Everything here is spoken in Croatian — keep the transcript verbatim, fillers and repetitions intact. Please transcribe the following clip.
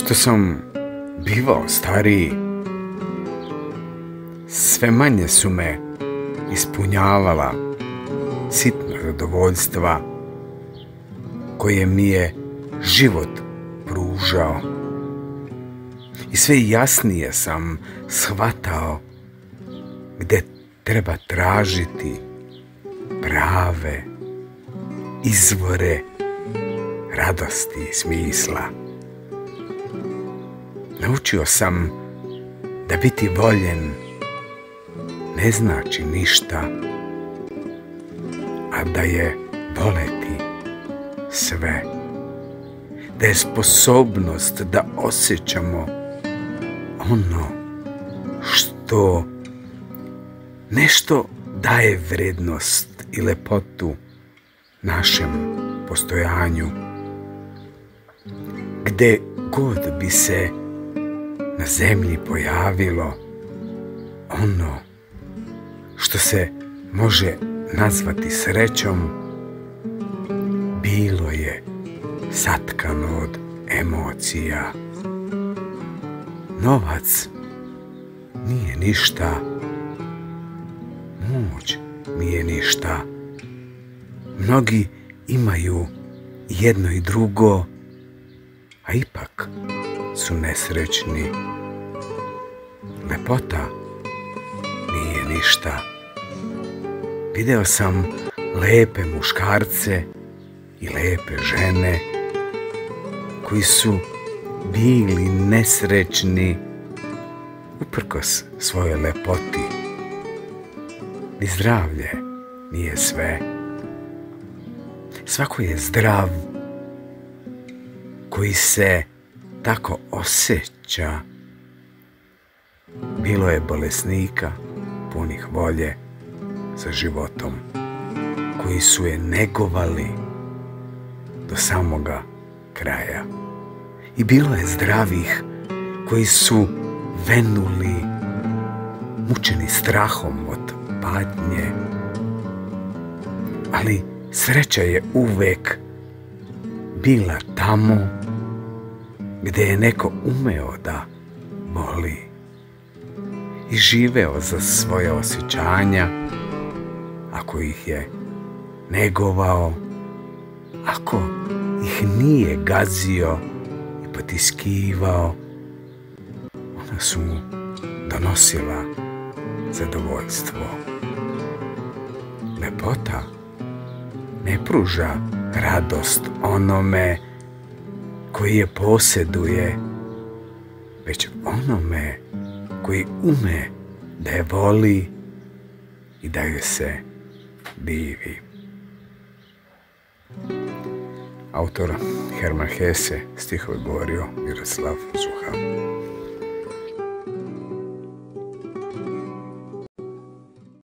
Što sam bivao stariji, sve manje su me ispunjavala sitna zadovoljstva koje mi je život pružao. I sve jasnije sam shvatao gde treba tražiti prave izvore radosti i smisla. Naučio sam da biti voljen ne znači ništa, a da je voleti sve. Da je sposobnost da osjećamo ono što nešto daje vrednost i lepotu našem postojanju. Gde god bi se na zemlji pojavilo ono što se može nazvati srećom, bilo je satkano od emocija. Novac nije ništa, moć nije ništa. Mnogi imaju jedno i drugo, a ipak su nesrećni. Lepota nije ništa. Video sam lepe muškarce i lepe žene koji su bili nesrećni uprkos svojoj lepoti. Ni zdravlje nije sve. Svako je zdrav koji se tako osjeća. Bilo je bolesnika punih volje za životom, koji su je negovali do samoga kraja. I bilo je zdravih koji su venuli, mučeni strahom od patnje. Ali sreća je uvek bila tamo gde je neko umeo da voli i živeo za svoje osjećanja, ako ih je negovao, ako ih nije gazio i potiskivao, ona su mu donosila zadovoljstvo. Lepota ne pruža radost onome koji je posjeduje, već onome koji ume da je voli i da joj se divi. Autor Hermann Hesse, stihove govorio Miroslav Zuha.